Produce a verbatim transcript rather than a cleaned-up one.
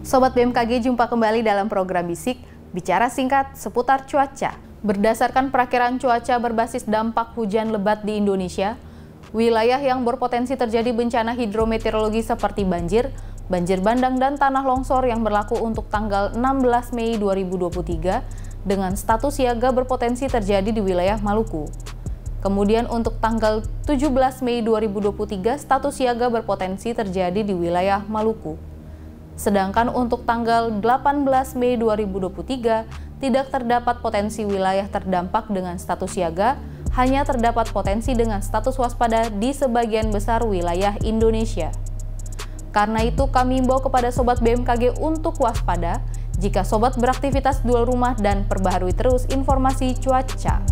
Sobat B M K G, jumpa kembali dalam program Bisik, bicara singkat seputar cuaca. Berdasarkan perakiraan cuaca berbasis dampak hujan lebat di Indonesia, wilayah yang berpotensi terjadi bencana hidrometeorologi seperti banjir, banjir bandang, dan tanah longsor yang berlaku untuk tanggal enam belas Mei dua ribu dua puluh tiga dengan status siaga berpotensi terjadi di wilayah Maluku. Kemudian untuk tanggal tujuh belas Mei dua ribu dua puluh tiga, status siaga berpotensi terjadi di wilayah Maluku. Sedangkan untuk tanggal delapan belas Mei dua ribu dua puluh tiga, tidak terdapat potensi wilayah terdampak dengan status siaga, hanya terdapat potensi dengan status waspada di sebagian besar wilayah Indonesia. Karena itu kami himbau kepada Sobat B M K G untuk waspada jika Sobat beraktivitas di luar rumah dan perbaharui terus informasi cuaca.